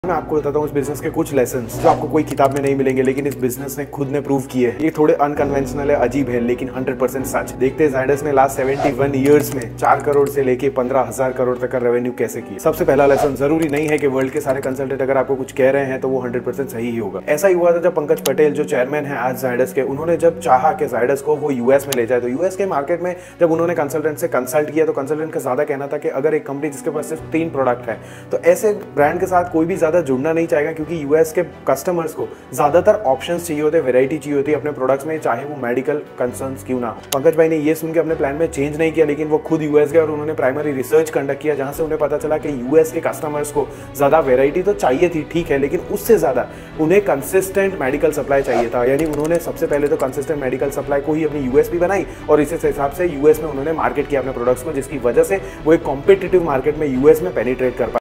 मैं आपको बताता हूँ इस बिजनेस के कुछ लेसन्स जो आपको कोई किताब में नहीं मिलेंगे, लेकिन इस बिजनेस ने खुद ने प्रूव किए हैं। ये थोड़े अनकन्वेंशनल है, अजीब है, लेकिन 100% सच। देखते हैं जायडस ने लास्ट 71 ईयर्स में 4 करोड़ से लेके 15,000 करोड़ तक का रेवेन्यू कैसे किया। सबसे पहला लेसन, जरूरी नहीं है कि वर्ल्ड के सारे कंसल्टेंट अगर आपको कुछ कह रहे हैं तो वो 100% सही ही होगा। ऐसा ही हुआ था जब पंकज पटेल जो चेयरमैन है आज जायडस के, उन्होंने जब चाहा कि जायडस को वो यूएस में ले जाए, तो यूएस के मार्केट में जब उन्होंने कंसल्टेंट से कंसल्ट किया तो कंसल्टेंट का ज्यादा कहना था कि अगर एक कंपनी जिसके पास सिर्फ 3 प्रोडक्ट है तो ऐसे ब्रांड के साथ कोई भी ज्यादा जुड़ना नहीं चाहेगा, क्योंकि यूएस के कस्टमर्स को ज्यादातर ऑप्शंस चाहिए होते, वैरायटी चाहिए होती है अपने प्रोडक्ट्स में, चाहे वो मेडिकल कंसर्न्स क्यों ना हो। पंकज भाई ने ये सुन के अपने प्लान में चेंज नहीं किया, लेकिन वो खुद यूएस गए और उन्होंने प्राइमरी रिसर्च कंडक्ट किया, जहां से उन्हें पता चला कि यूएस के कस्टमर्स को ज्यादा वैरायटी तो चाहिए थी, ठीक है, लेकिन उससे ज्यादा उन्हें कंसिस्टेंट मेडिकल सप्लाई चाहिए था। यानी उन्होंने सबसे पहले तो कंसिस्टेंट मेडिकल सप्लाई को ही अपनी यूएसपी बनाई और इसी हिसाब से यूएस में उन्होंने मार्केट किया अपने प्रोडक्ट्स को, जिसकी वजह से वो एक कॉम्पिटिटिव मार्केट में यूएस में पेनिट्रेट कर पाए।